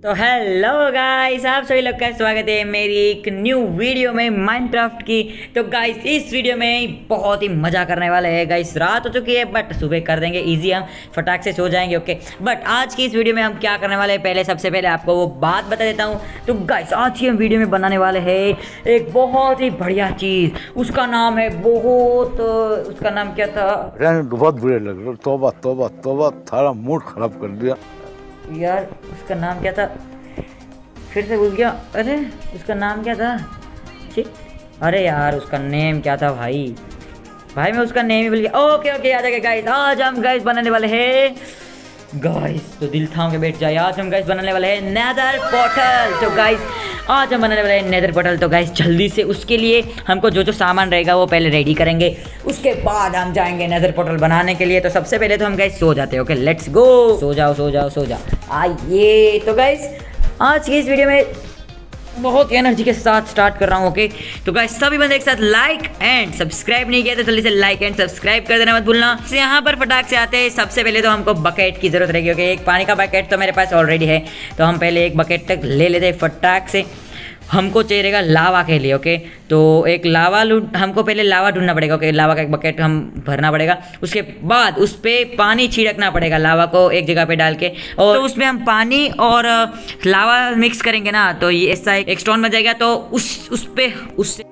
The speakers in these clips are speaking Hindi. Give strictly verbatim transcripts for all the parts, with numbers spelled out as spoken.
तो हेलो गाइस, आप सभी लोग का स्वागत है मेरी एक न्यू वीडियो में माइनक्राफ्ट की। तो गाइस इस वीडियो में बहुत ही मज़ा करने वाले हैं। गाइस रात हो चुकी है बट सुबह कर देंगे इजी, हम फटाक से सो जाएंगे। ओके, बट आज की इस वीडियो में हम क्या करने वाले हैं, पहले सबसे पहले आपको वो बात बता देता हूँ। तो गाइस आज की हम वीडियो में बनाने वाले हैं एक बहुत ही बढ़िया चीज़, उसका नाम है बहुत उसका नाम क्या था बहुत बुरे लग रहे। तोबा तोबा तोबा, थारा मूड खराब कर दिया यार। उसका नाम क्या था, फिर से भूल गया। अरे उसका नाम क्या था, ठीक। अरे यार उसका नेम क्या था भाई भाई मैं उसका नेम ही भूल गया। ओके ओके याद आ गया गाइस। आज हम गाइस बनाने वाले हैं गाइस, तो दिल थाम के बैठ जाए। आज हम गाइस बनाने वाले हैं नेदर पोर्टल। तो गाइस आज हम बनाने वाले हैं नेदर पोर्टल। तो गाइस जल्दी से उसके लिए हमको जो जो सामान रहेगा वो पहले रेडी करेंगे, उसके बाद हम जाएंगे नेदर पोर्टल बनाने के लिए। तो सबसे पहले तो हम गाइस सो जाते हैं। ओके लेट्स गो, सो जाओ सो जाओ सो जाओ आइए। तो गाइस आज की इस वीडियो में बहुत एनर्जी के साथ स्टार्ट कर रहा हूँ। ओके तो गाइस सभी बंदे एक साथ लाइक एंड सब्सक्राइब नहीं किया तो जल्दी से लाइक एंड सब्सक्राइब कर देना मत भूलना। यहाँ पर फटाक से आते हैं। सबसे पहले तो हमको बकेट की जरूरत रहेगी। ओके एक पानी का बकेट तो मेरे पास ऑलरेडी है, तो हम पहले एक बकेट तक ले लेते हैं फटाक से। हमको चाहिए रहेगा लावा के लिए। ओके तो एक लावा हमको पहले लावा ढूंढना पड़ेगा। ओके लावा का एक बकेट हम भरना पड़ेगा, उसके बाद उस पर पानी छिड़कना पड़ेगा लावा को एक जगह पे डाल के, और तो उसमें हम पानी और लावा मिक्स करेंगे ना, तो ये ऐसा एक स्टोन बन जाएगा। तो उस उस पे उससे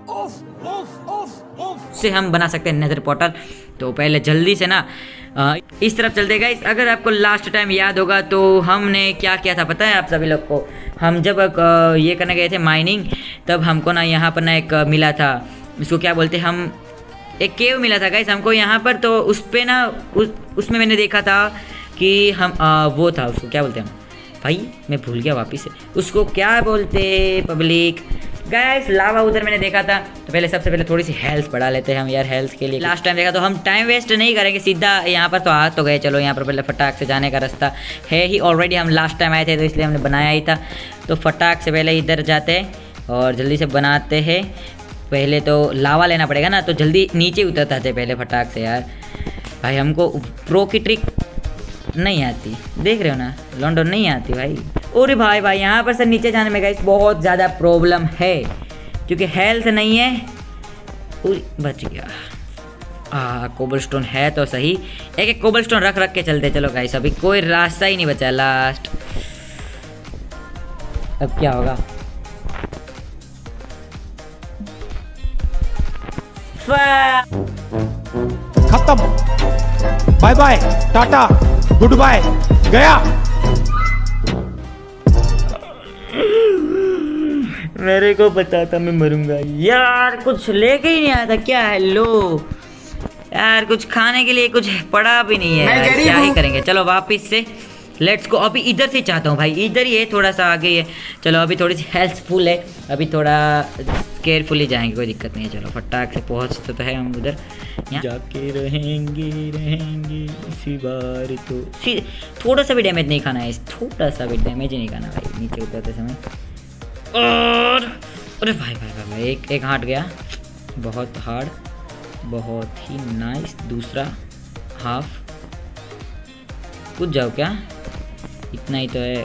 से हम बना सकते हैं नेदर पोर्टल। तो पहले जल्दी से ना आ, इस तरफ चलते गाइस। अगर आपको लास्ट टाइम याद होगा तो हमने क्या किया था पता है आप सभी लोग को। हम जब आ, ये करने गए थे माइनिंग, तब हमको ना यहाँ पर ना एक मिला था, इसको क्या बोलते हैं हम, एक केव मिला था गाइस हमको यहाँ पर। तो उस पर ना उस उसमें मैंने देखा था कि हम आ, वो था, उसको क्या बोलते हैं हम भाई, मैं भूल गया वापिस से, उसको क्या बोलते पब्लिक गाइस, लावा उधर मैंने देखा था। तो पहले सबसे पहले थोड़ी सी हेल्थ बढ़ा लेते हैं हम यार, हेल्थ के लिए लास्ट टाइम देखा। तो हम टाइम वेस्ट नहीं करेंगे, सीधा यहाँ पर तो आ तो गए। चलो यहाँ पर पहले फटाक से जाने का रास्ता है ही ऑलरेडी, हम लास्ट टाइम आए थे तो इसलिए हमने बनाया ही था। तो फटाक से पहले इधर जाते हैं और जल्दी से बनाते हैं। पहले तो लावा लेना पड़ेगा ना, तो जल्दी नीचे उतरते थे पहले फटाक से यार। भाई हमको प्रो की ट्रिक नहीं आती, देख रहे हो ना, लॉन्डन नहीं आती भाई। अरे भाई भाई यहाँ पर से नीचे जाने में गाइस बहुत ज़्यादा प्रॉब्लम है, क्योंकि हेल्थ नहीं है। पूरी बच गया। आ कोबलस्टोन है तो सही, एक एक कोबलस्टोन रख रख के चलते। चलो गाइस अभी कोई रास्ता ही नहीं बचा लास्ट। अब क्या होगा, खत्म, bye bye tata goodbye, गया। मेरे को पता था मैं मरूंगा यार, कुछ लेके ही नहीं आया था क्या। हेलो यार कुछ खाने के लिए कुछ पड़ा भी नहीं है यार, क्या ही करेंगे। चलो वापिस से लेट्स गो। अभी इधर से चाहता हूँ भाई, इधर ही है, थोड़ा सा आगे ही है। चलो अभी थोड़ी सी हेल्थफुल है, अभी थोड़ा केयरफुली जाएंगे, कोई दिक्कत नहीं है। चलो फटाक से पहुँचते तो है हम उधर, यहाँ जाके रहेंगे रहेंगे इसी बार। तो थोड़ा सा भी डैमेज नहीं खाना है, थोड़ा सा भी डैमेज ही नहीं खाना भाई नीचे उतरते समय। और अरे भाई भाई भाई, भाई एक एक हार्ट गया, बहुत हार्ड, बहुत ही नाइस। दूसरा हाफ, कूद जाओ क्या, इतना ही तो है।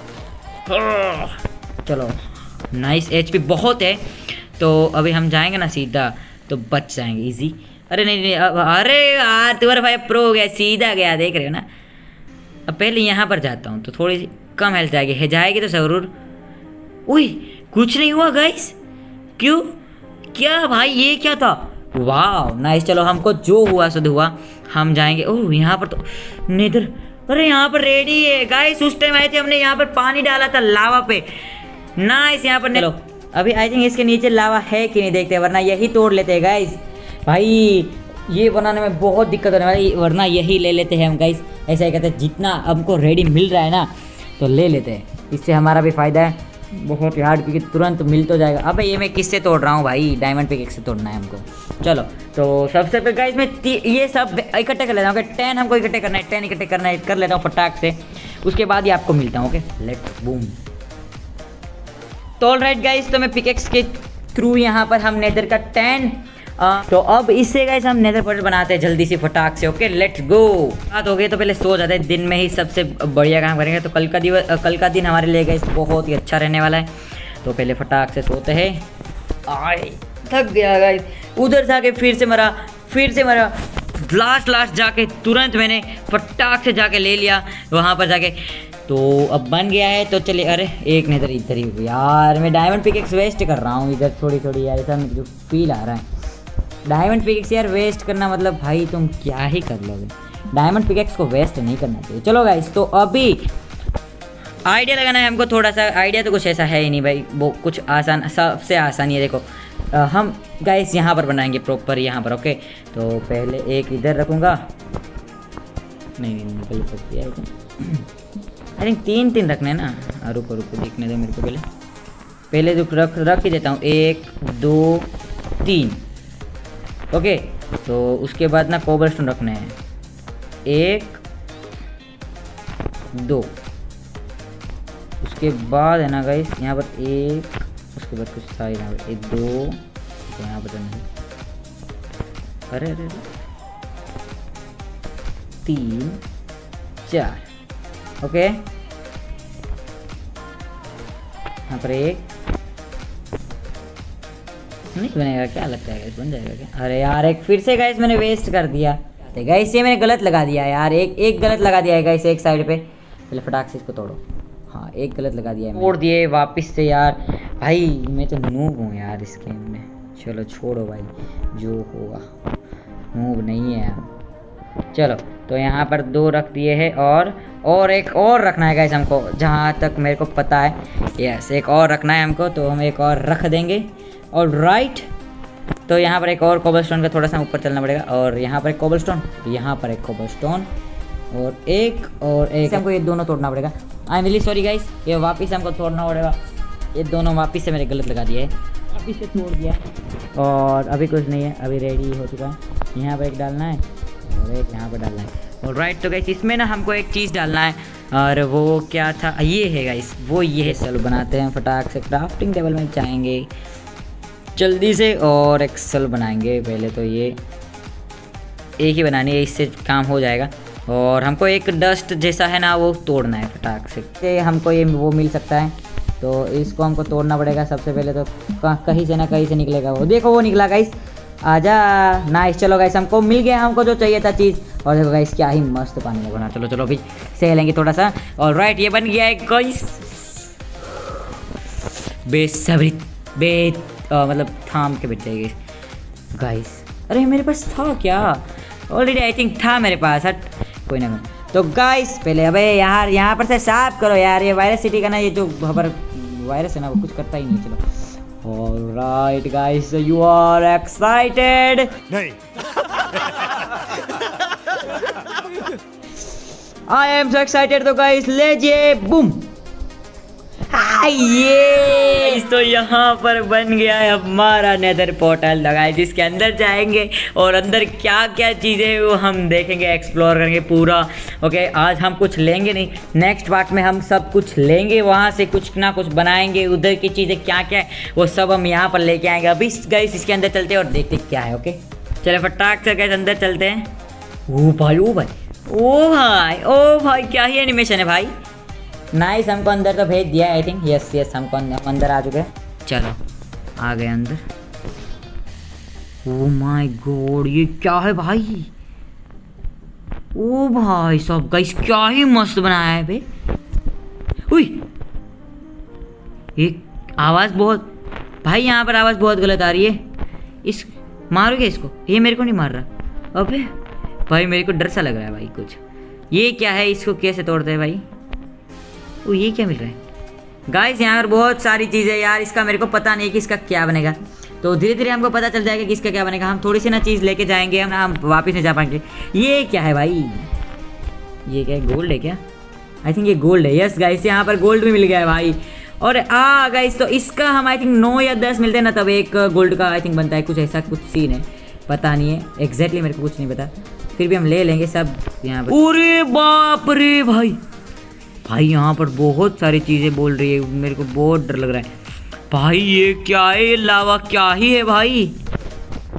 चलो नाइस, एचपी बहुत है। तो अभी हम जाएंगे ना सीधा तो बच जाएंगे इजी। अरे नहीं नहीं, अरे यार तुम्हारा भाई प्रो हो गया, सीधा गया, देख रहे हो ना। अब पहले यहाँ पर जाता हूँ तो थोड़ी सी कम हेल्थ जाएगी है जाएगी तो जरूर। उई कुछ नहीं हुआ गाइस, क्यों, क्या भाई ये क्या था, वाह नाइस। चलो हमको जो हुआ सुध हुआ, हम जाएंगे। ओह यहाँ पर तो नेदर, अरे यहाँ पर रेडी है गाइस। उस टाइम आए थे हमने यहाँ पर पानी डाला था लावा पे, नाइस। यहाँ पर चलो अभी आई थिंक इसके नीचे लावा है कि नहीं देखते, वरना यही तोड़ लेते हैं गाइस। भाई ये बनाने में बहुत दिक्कत होने वाली, वरना यही ले लेते हैं हम गाइस। ऐसा ही कहते हैं, जितना हमको रेडी मिल रहा है ना तो ले लेते हैं, इससे हमारा भी फ़ायदा है बहुत हार्ड, क्योंकि तुरंत मिल तो जाएगा। अबे ये मैं किससे तोड़ रहा हूँ भाई, डायमंड पिक से तोड़ना है हमको। चलो तो सबसे पहले गाइस मैं ये सब इकट्ठे कर लेता हूँ। ओके टेन हमको इकट्ठे करना है, टेन इकट्ठे करना है, कर लेता हूँ फटाक से, उसके बाद ही आपको मिलता हूँ। Okay let's boom. तो ऑलराइट गाइस, तो मैं पिकेक्स के थ्रू यहाँ पर हम नेदर का टेन आ, तो अब इससे गाइस हम नेदर पोर्टल बनाते हैं जल्दी से फटाक से। Okay let's go. बात हो गई तो पहले सो जाते हैं, दिन में ही सबसे बढ़िया काम करेंगे। तो कल का दिवस कल का दिन हमारे लिए गाइस बहुत ही अच्छा रहने वाला है। तो पहले फटाक से सोते हैं। आए थक गया गाइस, उधर जाके फिर से मरा फिर से मरा लास्ट लास्ट जाके तुरंत मैंने फटाक से जाके ले लिया वहाँ पर जाके। तो अब बन गया है। तो चलिए, अरे एक नेदर इधर ही हुई यार, मैं डायमंड पिकेक्स वेस्ट कर रहा हूँ इधर थोड़ी थोड़ी यार, ऐसा मुझे फील आ रहा है। डायमंड पिकेक्स यार वेस्ट करना मतलब भाई तुम क्या ही कर लोगे, डायमंड पिकेक्स को वेस्ट नहीं करना चाहिए। चलो गाइस, तो अभी आइडिया लगाना है हमको थोड़ा सा। आइडिया तो कुछ ऐसा है ही नहीं भाई, वो कुछ आसान, सबसे आसान है। देखो आ, हम गाइस यहाँ पर बनाएंगे प्रॉपर यहाँ पर। ओके तो पहले एक इधर रखूँगा, नहीं नहीं नहीं पहले रख दिया आई थिंक तीन तीन रखने ना। रुको रुको देखने दो मेरे को, पहले पहले जो रख रख ही देता हूँ, एक दो तीन। ओके तो उसके बाद ना कोबलस्टोन रखने हैं, एक दो। उसके बाद है ना गाइस यहाँ पर एक, उसके बाद कुछ था यहाँ पर एक दो, तो यहाँ पर नहीं, अरे अरे तीन चार। ओके यहाँ पर एक नहीं बनेगा, क्या लगता है गाइस बन जाएगा क्या? अरे यार एक फिर से गाइस मैंने वेस्ट कर दिया गाइस, ये मैंने गलत लगा दिया यार, एक एक गलत लगा दिया है गाइस एक साइड पे। पहले फटाक से इसको तोड़ो। हाँ एक गलत लगा दिया है, तोड़ दिए वापस से यार। भाई मैं तो नूब हूँ यार इस गेम में। चलो छोड़ो भाई, जो होगा, नूब नहीं है यार। चलो तो यहाँ पर दो रख दिए हैं, और और एक और रखना है गाइस हमको, जहाँ तक मेरे को पता है। यस एक और रखना है हमको, तो हम एक और रख देंगे। और राइट तो यहाँ पर एक और कोबलस्टोन का थोड़ा सा ऊपर चलना पड़ेगा, और यहाँ पर एक कोबलस्टोन, यहाँ पर एक कोबलस्टोन, और एक और एक हमको ये दोनों तोड़ना पड़ेगा। I am really sorry guys, ये वापस हमको तोड़ना पड़ेगा। ये दोनों वापस से मेरे गलत लगा दिए है, वापस से तोड़ दिया। और अभी कुछ नहीं है, अभी रेडी हो चुका है। यहाँ पर एक डालना है और एक यहाँ पर डालना है। और राइट तो गाइस इसमें ना हमको एक चीज़ डालना है, और वो क्या था, ये है गाइस, वो ये है। चलो बनाते हैं फटाक से, क्राफ्टिंग टेबल में जाएंगे जल्दी से और एक्सेल बनाएंगे। पहले तो ये एक ही बनानी है, इससे काम हो जाएगा। और हमको एक डस्ट जैसा है ना वो तोड़ना है फटाक से, हमको ये वो मिल सकता है, तो इसको हमको तोड़ना पड़ेगा सबसे पहले। तो कहीं से ना कहीं से निकलेगा वो, देखो वो निकला गाइस, आजा नाइस। चलो गाइस हमको मिल गया हमको जो चाहिए था चीज़। और देखो गाइस क्या ही मस्त पानी लगाना। चलो चलो अभी सह लेंगे थोड़ा सा। और राइट ये बन गया है गाइस, बेसब्री बे आ, मतलब थाम के बैठ जाएगी गाइस। अरे मेरे पास था क्या ऑलरेडी, आई थिंक था मेरे पास, हट कोई ना कोई। तो गाइस पहले अबे यार यहाँ पर से साफ करो यार, ये वायरस सिटी का ना ये जो खबर वायरस है ना वो कुछ करता ही नहीं। चलो alright guys, you are excited? नहीं। I am so excited. तो गाइस लीजिए बूम, ये तो यहाँ पर बन गया है हमारा नेदर पोर्टल लगाए, जिसके अंदर जाएंगे और अंदर क्या क्या चीज़ें वो हम देखेंगे, एक्सप्लोर करेंगे पूरा। ओके आज हम कुछ लेंगे नहीं, नेक्स्ट पार्ट में हम सब कुछ लेंगे, वहाँ से कुछ ना कुछ बनाएंगे, उधर की चीज़ें क्या क्या है वो सब हम यहाँ पर लेके आएंगे। अभी गाइस इसके अंदर चलते हैं और देखते क्या है। ओके चले फटाक से गाइस अंदर चलते हैं। ओ भाई ओ भाई ओ भाई ओ भाई क्या ही एनिमेशन है भाई, नाइस। हमको अंदर तो भेज दिया आई थिंक, यस यस हमको अंदर आ चुके हैं। चलो आ गए अंदर। ओ माय गॉड ये क्या है भाई, ओ भाई सब गाइस क्या ही मस्त बनाया है बे। उई एक आवाज़ बहुत भाई, यहाँ पर आवाज़ बहुत गलत आ रही है। इस मारोगे इसको, ये मेरे को नहीं मार रहा। अबे भाई मेरे को डर सा लग रहा है भाई कुछ। ये क्या है, इसको कैसे तोड़ते हैं भाई? वो ये क्या मिल रहा है गाइस? यहाँ पर बहुत सारी चीज़ें यार, इसका मेरे को पता नहीं कि इसका क्या बनेगा, तो धीरे धीरे हमको पता चल जाएगा कि इसका क्या बनेगा। हम थोड़ी सी ना चीज़ लेके जाएंगे, हम हम वापस नहीं जा पाएंगे। ये क्या है भाई, ये क्या है, गोल्ड है क्या? आई थिंक ये गोल्ड है, यस गाइस यहाँ पर गोल्ड भी मिल गया है भाई। और आ गाइस तो इसका हम आई थिंक नौ या दस मिलते हैं ना, तब एक गोल्ड का आई थिंक बनता है, कुछ ऐसा कुछ सीन है, पता नहीं है एग्जैक्टली, मेरे को कुछ नहीं पता, फिर भी हम ले लेंगे सब यहाँ पर। अरे बाप रे भाई, भाई यहाँ पर बहुत सारी चीज़ें बोल रही है, मेरे को बहुत डर लग रहा है भाई। ये क्या है, ये लावा क्या ही है भाई?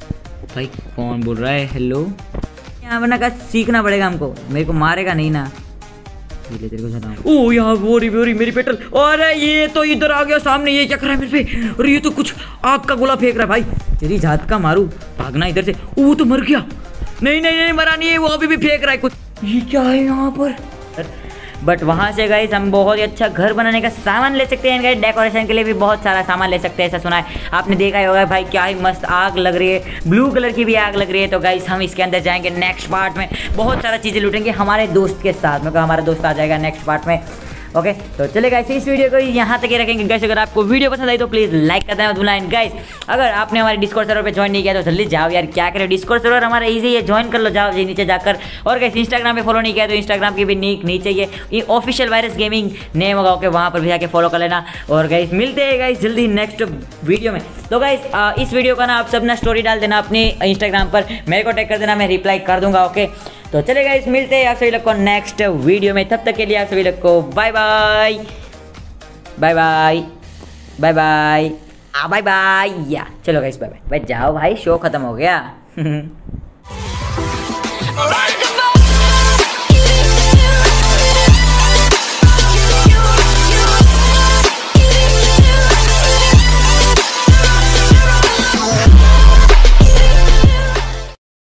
भाई कौन बोल रहा है हेलो? यहाँ वरना का सीखना पड़ेगा हमको, मेरे को मारेगा नहीं ना। तेरे को ओ यार वो रही वो रही मेरी पेट्रोल। अरे ये तो इधर आ गया सामने, ये क्या कर रहा है मेरे पे? अरे ये तो कुछ आग का गोला फेंक रहा है भाई, तेरी जात का मारू, भागना इधर से। वो तो मर गया। नहीं नहीं नहीं मरा नहीं है, वो अभी भी फेंक रहा है कुछ। ये क्या है यहाँ पर? बट वहाँ से गाइस हम बहुत ही अच्छा घर बनाने का सामान ले सकते हैं गाइस, डेकोरेशन के लिए भी बहुत सारा सामान ले सकते हैं, ऐसा सुना है आपने, देखा ही होगा भाई। क्या ही मस्त आग लग रही है, ब्लू कलर की भी आग लग रही है। तो गाइस हम इसके अंदर जाएंगे नेक्स्ट पार्ट में, बहुत सारा चीज़ें लूटेंगे हमारे दोस्त के साथ में, हमारा दोस्त आ जाएगा नेक्स्ट पार्ट में। ओके तो चले गाइस इस वीडियो को यहाँ तक ही रखेंगे गाइस। अगर आपको वीडियो पसंद आई तो प्लीज़ लाइक कर देना मत भूलना। गाइस अगर आपने हमारे डिस्कॉर्ड सर्वर पे ज्वाइन नहीं किया तो जल्दी जाओ यार, क्या करें, डिस्कॉर्ड सर्वर हमारा इजी है, ज्वाइन कर लो, जाओ जी नीचे जाकर। और गाइस इंस्टाग्राम पे फॉलो नहीं किया तो इंस्टाग्राम की भी नीक नीचे ये ऑफिशियल वायरस गेमिंग नेम होगा, ओके वहाँ पर भी जाके फॉलो कर लेना। और गाइस मिलते हैं गाइस जल्दी नेक्स्ट वीडियो में। तो गाइस इस वीडियो का ना आप सब ना स्टोरी डाल देना अपने इंस्टाग्राम पर, मेरे को टैग कर देना, मैं रिप्लाई कर दूंगा। ओके तो चले गाइस मिलते हैं आप सभी लोग को नेक्स्ट वीडियो में, तब तक के लिए आप सभी लोग को bye bye bye bye bye bye आ बाय बाय या चलो गाइस बाय बाय। भाई जाओ भाई, शो खत्म हो गया।